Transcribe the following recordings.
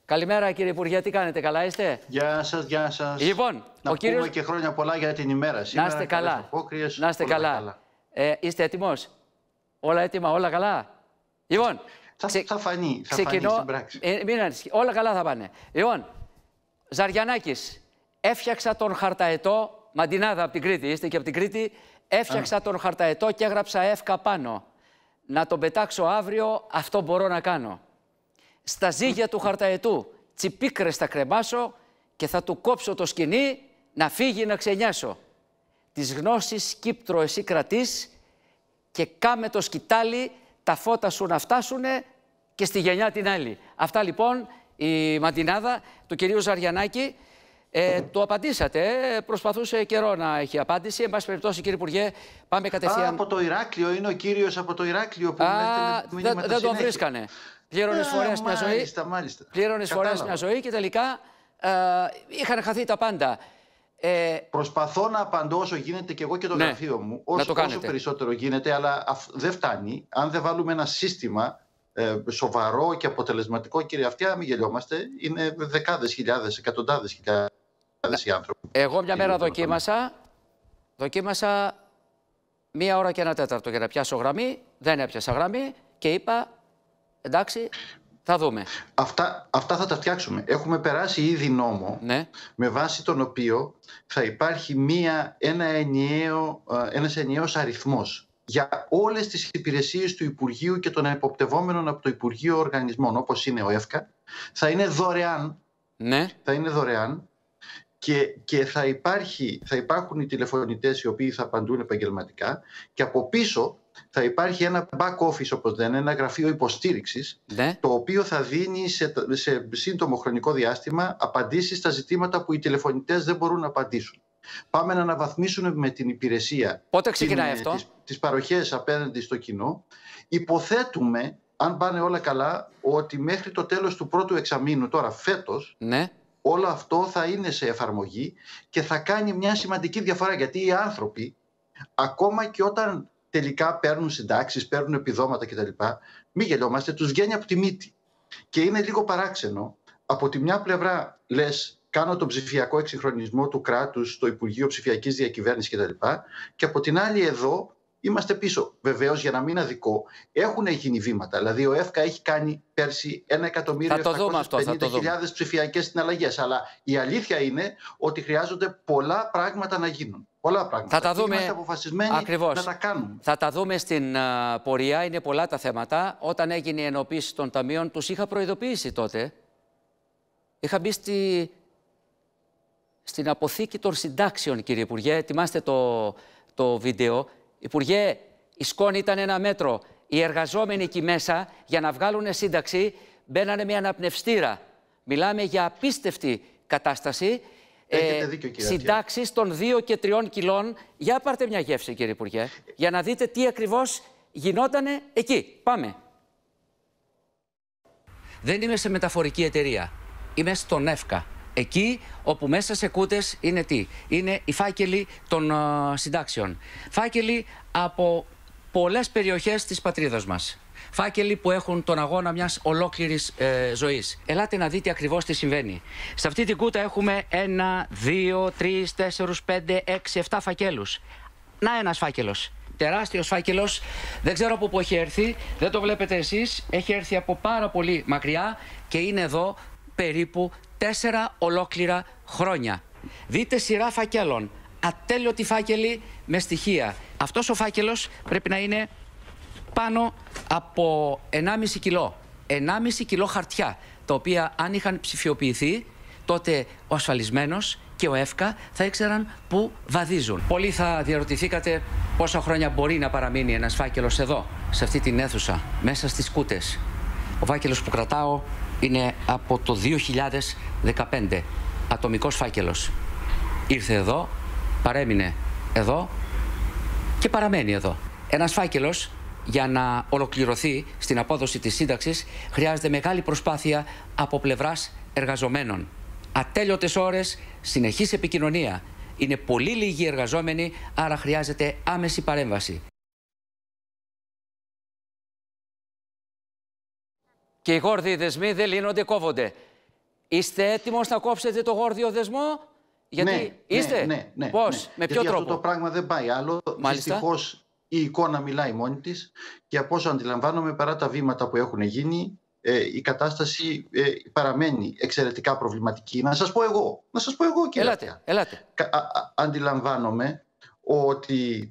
Καλημέρα κύριε Υπουργέ, τι κάνετε, καλά είστε? Γεια σας, γεια σας. Λοιπόν, να πούμε και χρόνια πολλά για την ημέρα σήμερα. Να είστε καλά. Να είστε καλά. Είστε έτοιμος? Όλα έτοιμα, όλα καλά? Λοιπόν, θα φανεί στην πράξη. Όλα καλά θα πάνε. Λοιπόν, Ζαριανάκης, έφτιαξα τον χαρταετό, Μαντινάδα από την Κρήτη, είστε και από την Κρήτη, έφτιαξα τον χαρταετό και έγραψα εύκα πάνω. Να τον πετάξω αύριο, αυτό μπορώ να κάνω. Στα ζύγια του χαρταετού, τσιπίκρες θα κρεμάσω και θα του κόψω το σκοινί να φύγει να ξενιάσω. Της γνώσης Κύπτρο εσύ κρατείς και κάμε το σκητάλι τα φώτα σου να φτάσουνε και στη γενιά την άλλη. Αυτά λοιπόν η Μαντινάδα του κυρίου Ζαριανάκη. Το απαντήσατε, προσπαθούσε καιρό να έχει απάντηση. Εν πάση περιπτώσει, κύριε Υπουργέ, πάμε κατευθείαν. Από το Ηράκλειο, είναι ο κύριος από το Ηράκλειο που δεν τον βρίσκανε. Πλήρωνες φορές μια ζωή. Πλήρωνες φορές μια ζωή και τελικά είχαν χαθεί τα πάντα. Προσπαθώ να απαντώ όσο γίνεται και εγώ και το γραφείο μου. Όσο περισσότερο γίνεται, αλλά δεν φτάνει. Αν δεν βάλουμε ένα σύστημα σοβαρό και αποτελεσματικό, κύριε Αυτιά, μην γελιόμαστε. Είναι δεκάδες χιλιάδες, εκατοντάδες χιλιάδες οι άνθρωποι. Εγώ μια μέρα δοκίμασα 1 ώρα και 1 τέταρτο για να πιάσω γραμμή. Δεν έπιασα γραμμή και είπα εντάξει, θα δούμε. Αυτά θα τα φτιάξουμε. Ήδη νόμο με βάση τον οποίο θα υπάρχει ένας ενιαίος αριθμός για όλες τις υπηρεσίες του Υπουργείου και των εποπτευόμενων από το Υπουργείο Οργανισμών, όπως είναι ο ΕΦΚΑ. Θα είναι δωρεάν. Θα είναι δωρεάν και θα υπάρχουν οι τηλεφωνητές οι οποίοι θα απαντούν επαγγελματικά και από πίσω θα υπάρχει ένα back office, όπως λένε, ένα γραφείο υποστήριξης, το οποίο θα δίνει σε σύντομο χρονικό διάστημα απαντήσεις στα ζητήματα που οι τηλεφωνητές δεν μπορούν να απαντήσουν. Πάμε να αναβαθμίσουμε με την υπηρεσία. Πότε ξεκινάει αυτό? Τις παροχές απέναντι στο κοινό. Υποθέτουμε, αν πάνε όλα καλά, ότι μέχρι το τέλος του πρώτου εξαμήνου, τώρα φέτος, όλο αυτό θα είναι σε εφαρμογή και θα κάνει μια σημαντική διαφορά. Γιατί οι άνθρωποι, ακόμα και όταν τελικά παίρνουν συντάξεις, παίρνουν επιδόματα κτλ. Μην γελιόμαστε, τους βγαίνει από τη μύτη. Και είναι λίγο παράξενο. Από τη μια πλευρά λες, κάνω τον ψηφιακό εξυγχρονισμό του κράτους στο Υπουργείο Ψηφιακής Διακυβέρνησης κτλ. Και από την άλλη εδώ είμαστε πίσω. Βεβαίως, για να μην αδικό, έχουν γίνει βήματα. Δηλαδή ο ΕΦΚΑ έχει κάνει πέρσι 1.750.000 ψηφιακές συναλλαγές. Αλλά η αλήθεια είναι ότι χρειάζονται πολλά πράγματα να γίνουν. Πολλά πράγματα. Θα τα δούμε. Είμαστε αποφασισμένοι να τα κάνουμε. Θα τα δούμε στην πορεία. Είναι πολλά τα θέματα. Όταν έγινε η ενοποίηση των ταμείων, τους είχα προειδοποιήσει τότε. Είχα μπει στην αποθήκη των συντάξεων, κύριε Υπουργέ. Ετοιμάστε το βίντεο. Υπουργέ, η σκόνη ήταν 1 μέτρο. Οι εργαζόμενοι εκεί μέσα, για να βγάλουν σύνταξη, μπαίνανε με αναπνευστήρα. Μιλάμε για απίστευτη κατάσταση. Συντάξεις των 2 και 3 κιλών. Για πάρτε μια γεύση, κύριε Υπουργέ, για να δείτε τι ακριβώς γινότανε εκεί. Πάμε. Δεν είμαι σε μεταφορική εταιρεία. Είμαι στον ΕΦΚΑ. Εκεί όπου μέσα σε κούτες είναι τι? Είναι οι φάκελοι των συντάξεων. Φάκελοι από πολλές περιοχές της πατρίδας μας. Φάκελοι που έχουν τον αγώνα μιας ολόκληρης ζωής. Ελάτε να δείτε ακριβώς τι συμβαίνει. Σε αυτή την κούτα έχουμε 1, 2, 3, 4, 5, 6, 7 φακέλους. Να ένας φάκελος. Τεράστιος φάκελος. Δεν ξέρω από πού έχει έρθει. Δεν το βλέπετε εσείς. Έχει έρθει από πάρα πολύ μακριά και είναι εδώ περίπου 4 ολόκληρα χρόνια. Δείτε σειρά φακέλων. Ατέλειωτοι φάκελοι με στοιχεία. Αυτός ο φάκελος πρέπει να είναι πάνω από 1,5 κιλό. 1,5 κιλό χαρτιά, τα οποία αν είχαν ψηφιοποιηθεί, τότε ο ασφαλισμένος και ο ΕΦΚΑ θα ήξεραν πού βαδίζουν. Πολλοί θα διαρωτηθήκατε πόσα χρόνια μπορεί να παραμείνει ένας φάκελος εδώ, σε αυτή την αίθουσα, μέσα στις κούτες. Ο φάκελος που κρατάω είναι από το 2015, ατομικός φάκελος. Ήρθε εδώ, παρέμεινε εδώ και παραμένει εδώ. Ένας φάκελος, για να ολοκληρωθεί στην απόδοση της σύνταξης, χρειάζεται μεγάλη προσπάθεια από πλευράς εργαζομένων. Ατέλειωτες ώρες, συνεχής επικοινωνία. Είναι πολύ λίγοι εργαζόμενοι, άρα χρειάζεται άμεση παρέμβαση. Και οι γόρδιοι δεσμοί δεν λύνονται, κόβονται. Είστε έτοιμος να κόψετε το γόρδιο δεσμό? Γιατί είστε? Ναι. Πώς, με ποιο τρόπο? Αυτό το πράγμα δεν πάει άλλο. Δυστυχώς η εικόνα μιλάει μόνη της και από όσο αντιλαμβάνομαι, παρά τα βήματα που έχουν γίνει, η κατάσταση παραμένει εξαιρετικά προβληματική. Να σας πω εγώ, κύριε. Ελάτε. Αντιλαμβάνομαι ότι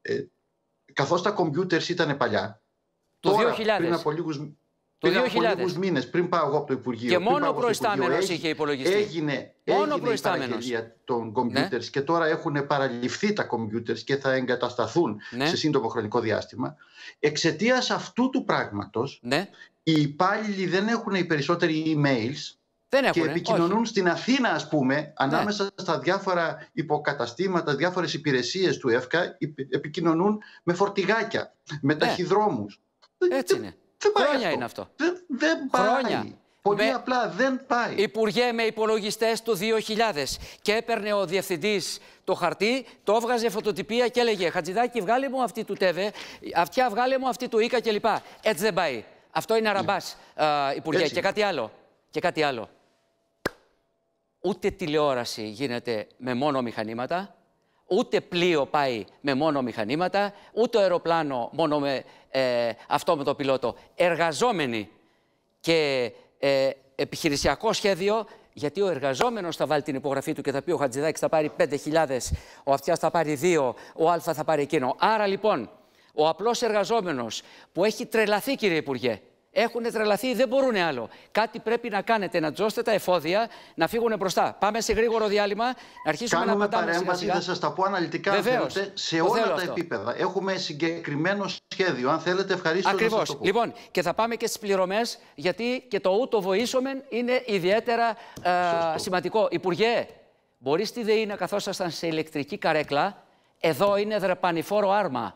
καθώς τα κομπιούτερς ήταν παλιά, τώρα, πριν από λίγους μήνες, πριν πάω εγώ από το Υπουργείο, και μόνο προϊστάμενος είχε υπολογιστεί. Έγινε η παραγγελία των κομπιούτερς και τώρα έχουν παραληφθεί τα κομπιούτερς και θα εγκατασταθούν σε σύντομο χρονικό διάστημα. Εξαιτίας αυτού του πράγματος, οι υπάλληλοι δεν έχουν οι περισσότεροι emails και επικοινωνούν στην Αθήνα, ας πούμε, ανάμεσα στα διάφορα υποκαταστήματα, διάφορες υπηρεσίες του ΕΦΚΑ, επικοινωνούν με φορτηγάκια, με ταχυδρόμους. Έτσι είναι. Χρόνια είναι αυτό. Δεν πάει. Πολύ απλά δεν πάει. Υπουργέ, με υπολογιστές του 2000 και έπαιρνε ο διευθυντής το χαρτί, το έβγαζε φωτοτυπία και έλεγε «Χατζηδάκη, βγάλε μου αυτή του ΤΕΒΕ, αυτιά βγάλε μου αυτή του ΙΚΑ» κλπ. Έτσι δεν πάει. Αυτό είναι αραμπάς, Υπουργέ. Και κάτι άλλο. Ούτε τηλεόραση γίνεται με μόνο μηχανήματα, ούτε πλοίο πάει με μόνο μηχανήματα, ούτε αεροπλάνο μόνο με αυτό με το πιλότο. Εργαζόμενοι και επιχειρησιακό σχέδιο, γιατί ο εργαζόμενος θα βάλει την υπογραφή του και θα πει ο Χατζηδάκης θα πάρει 5.000, ο Αυτιάς θα πάρει 2, ο Α θα πάρει εκείνο. Άρα λοιπόν, ο απλός εργαζόμενος που έχει τρελαθεί, κύριε Υπουργέ, έχουν τρελαθεί, δεν μπορούν άλλο. Κάτι πρέπει να κάνετε, να τζώσετε τα εφόδια, να φύγουν μπροστά. Πάμε σε γρήγορο διάλειμμα, να αρχίσουμε να απαντάμε. Κάνουμε παρέμβαση, θα σας τα πω αναλυτικά, αν θέλετε, σε όλα τα επίπεδα. Έχουμε συγκεκριμένο σχέδιο. Αν θέλετε, ευχαρίστως. Ακριβώς. Λοιπόν, και θα πάμε και στις πληρωμές, γιατί και το ούτω βοήσομεν είναι ιδιαίτερα σημαντικό. Υπουργέ, μπορεί στη ΔΕΗ να καθόσασταν σε ηλεκτρική καρέκλα, εδώ είναι δρεπανηφόρο άρμα.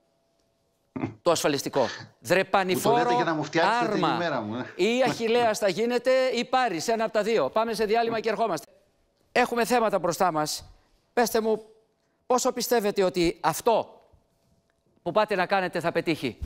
Το ασφαλιστικό. Δρεπανηφόρο άρμα. Ή Αχιλλέας θα γίνεται ή Πάρης, ένα από τα δύο. Πάμε σε διάλειμμα και ερχόμαστε. Έχουμε θέματα μπροστά μας. Πέστε μου, πόσο πιστεύετε ότι αυτό που πάτε να κάνετε θα πετύχει?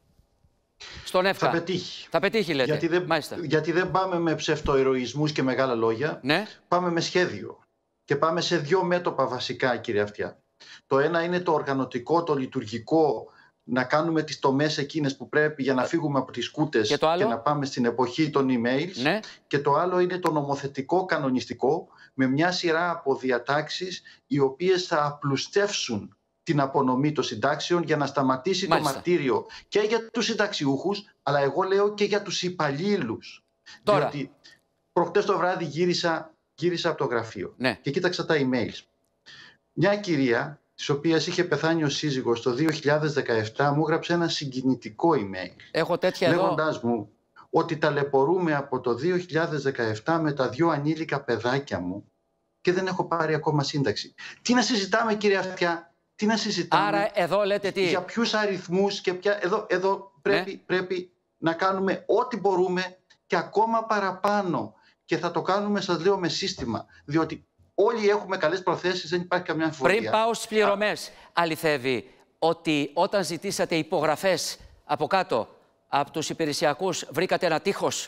Στον ΕΦΚΑ. Θα πετύχει. Θα πετύχει, λέτε. Γιατί δεν πάμε με ψευτοηρωισμούς και μεγάλα λόγια. Πάμε με σχέδιο. Και πάμε σε δύο μέτωπα βασικά, κύριε Αυτιά. Το ένα είναι το οργανωτικό, το λειτουργικό, να κάνουμε τις τομές εκείνες που πρέπει για να φύγουμε από τις σκούτες και να πάμε στην εποχή των emails. Και το άλλο είναι το νομοθετικό, κανονιστικό, με μια σειρά από διατάξεις οι οποίες θα απλουστεύσουν την απονομή των συντάξεων για να σταματήσει το μαρτύριο και για τους συνταξιούχους, αλλά εγώ λέω και για τους υπαλλήλους. Διότι προχτές το βράδυ γύρισα από το γραφείο και κοίταξα τα emails. Μια κυρία, της οποίας είχε πεθάνει ο σύζυγος το 2017, μου έγραψε ένα συγκινητικό email. Λέγοντάς μου ότι ταλαιπωρούμε από το 2017 με τα 2 ανήλικα παιδάκια μου και δεν έχω πάρει ακόμα σύνταξη. Τι να συζητάμε, κύριε Αυτιά, τι να συζητάμε? Άρα εδώ λέτε τι? Για ποιους αριθμούς και ποια... Εδώ πρέπει να κάνουμε ό,τι μπορούμε και ακόμα παραπάνω. Και θα το κάνουμε, σας λέω, με σύστημα. Διότι όλοι έχουμε καλές προθέσεις, δεν υπάρχει καμιά αμφιβολία. Πριν πάω στις πληρωμές, αληθεύει ότι όταν ζητήσατε υπογραφές από κάτω, από τους υπηρεσιακούς, βρήκατε ένα τείχος?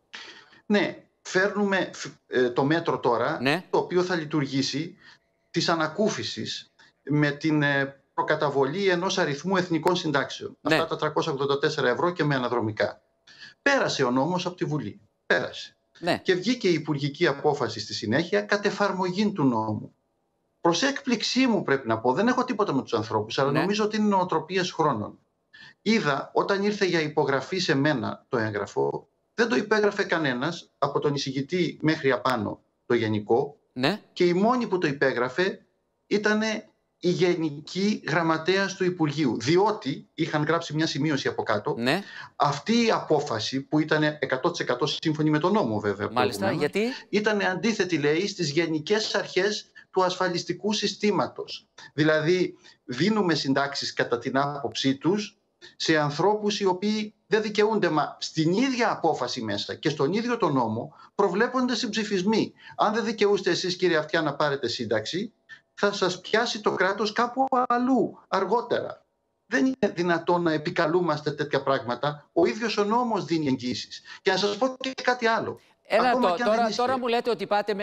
Ναι, φέρνουμε το μέτρο τώρα, το οποίο θα λειτουργήσει, της ανακούφισης με την προκαταβολή ενός αριθμού εθνικών συντάξεων. Αυτά τα 384 ευρώ και με αναδρομικά. Πέρασε ο νόμος από τη Βουλή. Πέρασε. Και βγήκε η υπουργική απόφαση στη συνέχεια κατ' εφαρμογή του νόμου. Προς έκπληξή μου, πρέπει να πω, δεν έχω τίποτα με τους ανθρώπους, αλλά νομίζω ότι είναι νοοτροπίες χρόνων. Είδα όταν ήρθε για υπογραφή σε μένα το έγγραφο, δεν το υπέγραφε κανένας, από τον εισηγητή μέχρι απάνω το γενικό, και η μόνη που το υπέγραφε ήταν η Γενική Γραμματέας του Υπουργείου. Διότι είχαν γράψει μια σημείωση από κάτω. Αυτή η απόφαση, που ήταν 100% σύμφωνη με τον νόμο, βέβαια. Μάλιστα, γιατί? Ήταν αντίθετη, λέει, στις γενικές αρχές του ασφαλιστικού συστήματος. Δηλαδή, δίνουμε συντάξεις κατά την άποψή τους σε ανθρώπους οι οποίοι δεν δικαιούνται. Μα στην ίδια απόφαση μέσα και στον ίδιο τον νόμο προβλέπονται συμψηφισμοί. Αν δεν δικαιούστε εσείς, κύριε Αυτιά, να πάρετε σύνταξη, θα σας πιάσει το κράτος κάπου αλλού αργότερα. Δεν είναι δυνατόν να επικαλούμαστε τέτοια πράγματα. Ο ίδιος ο νόμος δίνει εγγύησεις. Και να σας πω και κάτι άλλο. Τώρα μου λέτε ότι πάτε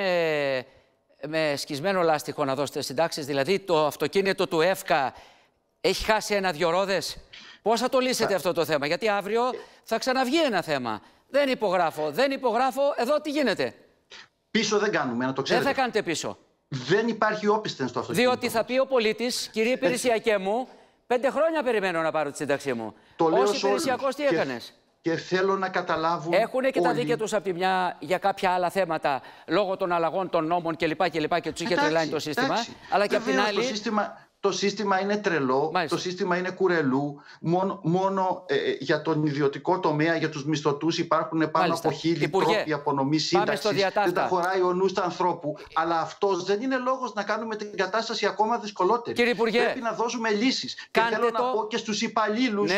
με σκισμένο λάστιχο να δώσετε συντάξεις, δηλαδή το αυτοκίνητο του ΕΦΚΑ έχει χάσει 1-2 ρόδες. Πώς θα το λύσετε αυτό το θέμα? Γιατί αύριο θα ξαναβγεί ένα θέμα. Δεν υπογράφω, εδώ τι γίνεται? Πίσω δεν κάνουμε, να το ξέρετε. Δεν θα κάνετε πίσω. Δεν υπάρχει όπισθεν στο αυτοκίνητο. Διότι θα πει ο πολίτης, κύριε υπηρεσιακέ μου, 5 χρόνια περιμένω να πάρω τη σύνταξή μου. Ως υπηρεσιακός τι έκανες? Και θέλω να καταλάβουν. Έχουν και τα δίκαια τους από τη μια για κάποια άλλα θέματα λόγω των αλλαγών των νόμων κλπ. Και τους είχε τρελάνει το σύστημα. Αλλά και απ' την άλλη. Το σύστημα είναι τρελό, το σύστημα είναι κουρελού. Μόνο για τον ιδιωτικό τομέα, για τους μισθωτούς υπάρχουν πάνω από 1000 τρόποι απονομής σύνταξης. Δεν τα χωράει ο νους του ανθρώπου. Αλλά αυτός δεν είναι λόγος να κάνουμε την κατάσταση ακόμα δυσκολότερη. Κύριε Υπουργέ, πρέπει να δώσουμε λύσεις. Και θέλω να πω και στους υπαλλήλους,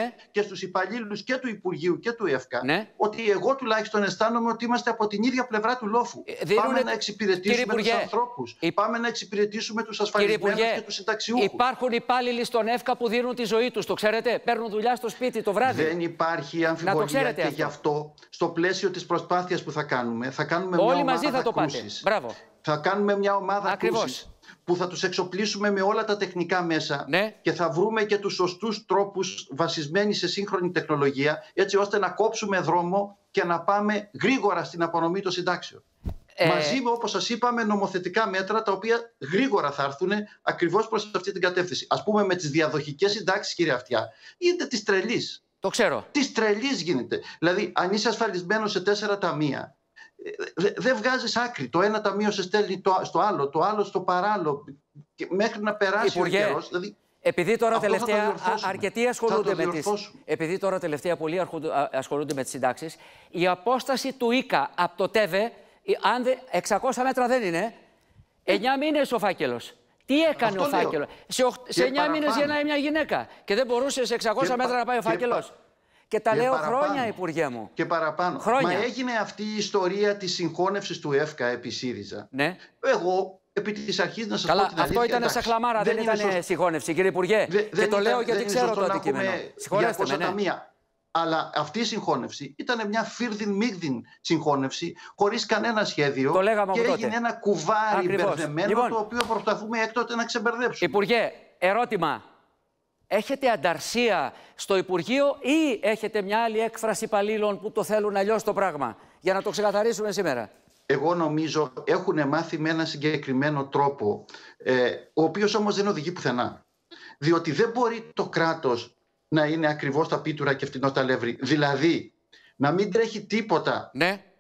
και του Υπουργείου και του ΕΦΚΑ, ότι εγώ τουλάχιστον αισθάνομαι ότι είμαστε από την ίδια πλευρά του λόφου. Πάμε να εξυπηρετήσουμε τους ανθρώπους. Πάμε να εξυπηρετήσουμε τους ασφαλισμένους και τους συνταξιούχους. Υπάρχουν υπάλληλοι στον ΕΦΚΑ που δίνουν τη ζωή τους, το ξέρετε. Παίρνουν δουλειά στο σπίτι το βράδυ. Δεν υπάρχει αμφιβολία και γι' αυτό, στο πλαίσιο της προσπάθειας που θα κάνουμε όλοι μαζί θα το πάτε. Μπράβο. Θα κάνουμε μια ομάδα κρούσης που θα τους εξοπλίσουμε με όλα τα τεχνικά μέσα και θα βρούμε και τους σωστούς τρόπους βασισμένοι σε σύγχρονη τεχνολογία, έτσι ώστε να κόψουμε δρόμο και να πάμε γρήγορα στην απονομή των συντάξεων. Μαζί με, όπως σας είπαμε, νομοθετικά μέτρα τα οποία γρήγορα θα έρθουν ακριβώς προς αυτή την κατεύθυνση. Ας πούμε με τις διαδοχικές συντάξεις, κύριε Αυτιά, γίνεται της τρελής. Το ξέρω. Της τρελής γίνεται. Δηλαδή, αν είσαι ασφαλισμένος σε 4 ταμεία, δεν βγάζεις άκρη. Το ένα ταμείο σε στέλνει στο άλλο, το άλλο στο παράλληλο, μέχρι να περάσει ο καιρός. Δηλαδή, επειδή τώρα τελευταία αρκετοί ασχολούνται με τις... Επειδή τώρα τελευταία πολλοί ασχολούνται με τις συντάξεις, η απόσταση του ΙΚΑ από το ΤΕΒΕ, αν 600 μέτρα δεν είναι, 9 μήνες ο φάκελος. Τι έκανε ο φάκελος? Σε 9 μήνες γεννάει μια γυναίκα και δεν μπορούσε σε 600 μέτρα να πάει ο φάκελος. Και τα λέω χρόνια, Υπουργέ μου. Και παραπάνω. Χρόνια. Μα έγινε αυτή η ιστορία της συγχώνευσης του ΕΦΚΑ επί ΣΥΡΙΖΑ. Ναι. Εγώ, επί της αρχής, να σας πω την αλήθεια. Αυτό ήταν σε χλαμάρα, δεν ήταν συγχώνευση, κύριε Υπουργέ. Και το λέω γιατί ξέρω το αντικείμενο. Συγχωρέστε με, ναι. Αλλά αυτή η συγχώνευση ήταν μια φίρδιν-μίγδιν συγχώνευση, χωρίς κανένα σχέδιο. Το λέγαμε και τότε. έγινε ένα κουβάρι μπερδεμένο, λοιπόν, το οποίο προσπαθούμε έκτοτε να ξεμπερδέψουμε. Υπουργέ, ερώτημα. Έχετε ανταρσία στο Υπουργείο ή έχετε μια άλλη έκφραση υπαλλήλων που το θέλουν αλλιώς το πράγμα? Για να το ξεκαθαρίσουμε σήμερα. Εγώ νομίζω έχουν μάθει με ένα συγκεκριμένο τρόπο, ο οποίος όμως δεν οδηγεί πουθενά. Διότι δεν μπορεί το κράτος να είναι ακριβώς τα πίτουρα και φτηνό τα λεύρη. Δηλαδή, να μην τρέχει τίποτα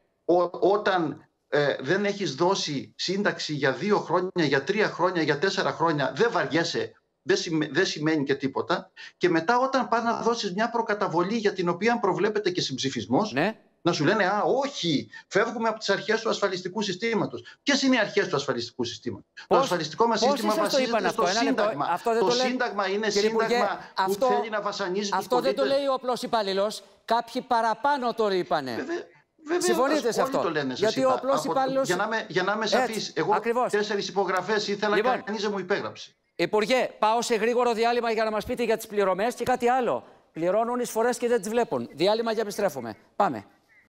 όταν δεν έχεις δώσει σύνταξη για 2 χρόνια, για 3 χρόνια, για 4 χρόνια, δεν βαριέσαι, δεν σημαίνει και τίποτα. Και μετά όταν πας να δώσεις μια προκαταβολή για την οποία προβλέπεται και συμψηφισμός, να σου λένε όχι, φεύγουμε από τις αρχές του ασφαλιστικού συστήματος. Ποιες είναι οι αρχές του ασφαλιστικού συστήματος? Το ασφαλιστικό μας σύστημα βασίζεται στο Σύνταγμα. Το Σύνταγμα είναι σύνταγμα που θέλει να βασανίζει τους πολίτες. Αυτό δεν το λέει ο απλός υπάλληλος. Κάποιοι παραπάνω το είπανε. Συμφωνείτε σε αυτό? Γιατί ο απλός υπάλληλος... Για να είμαι σαφής, εγώ 4 υπογραφές ήθελα, κανείς δεν μου υπέγραψε. Υπουργέ, πάω σε γρήγορο διάλειμμα για να μας πείτε για τις πληρωμές και κάτι άλλο. Πληρώνουν εισφορές και δεν τις βλέπουν. Διάλειμμα και επιστρέφουμε. Πάμε.